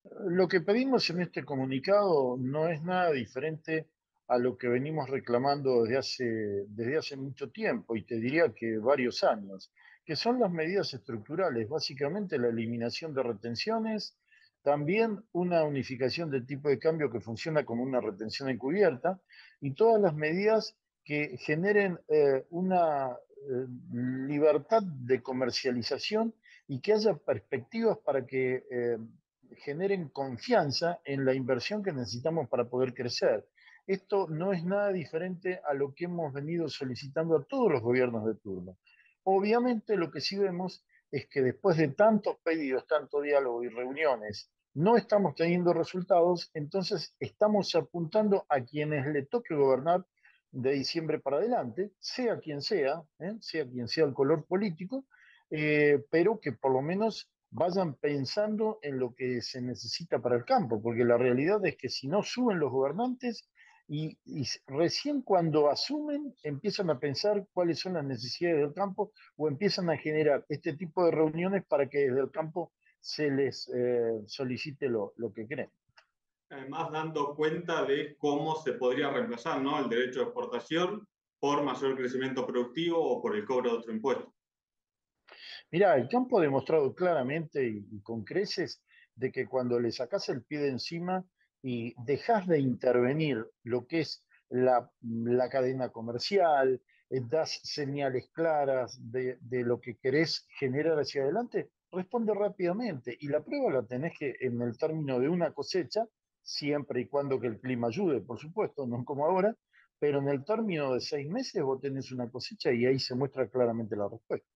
Lo que pedimos en este comunicado no es nada diferente a lo que venimos reclamando desde hace mucho tiempo, y te diría que varios años, que son las medidas estructurales, básicamente la eliminación de retenciones, también una unificación del tipo de cambio que funciona como una retención encubierta, y todas las medidas que generen una libertad de comercialización y que haya perspectivas para que generen confianza en la inversión que necesitamos para poder crecer. Esto no es nada diferente a lo que hemos venido solicitando a todos los gobiernos de turno. Obviamente lo que sí vemos es que después de tantos pedidos, tanto diálogo y reuniones, no estamos teniendo resultados, entonces estamos apuntando a quienes le toque gobernar de diciembre para adelante, sea quien sea el color político, pero que por lo menos vayan pensando en lo que se necesita para el campo, porque la realidad es que si no suben los gobernantes y recién cuando asumen empiezan a pensar cuáles son las necesidades del campo o empiezan a generar este tipo de reuniones para que desde el campo se les solicite lo que creen. Además dando cuenta de cómo se podría reemplazar, ¿no?, el derecho de exportación por mayor crecimiento productivo o por el cobro de otro impuesto. Mirá, el campo ha demostrado claramente y con creces de que cuando le sacás el pie de encima y dejas de intervenir lo que es la cadena comercial, das señales claras de lo que querés generar hacia adelante, responde rápidamente. Y la prueba la tenés que en el término de una cosecha, siempre y cuando que el clima ayude, por supuesto, no como ahora, pero en el término de 6 meses vos tenés una cosecha y ahí se muestra claramente la respuesta.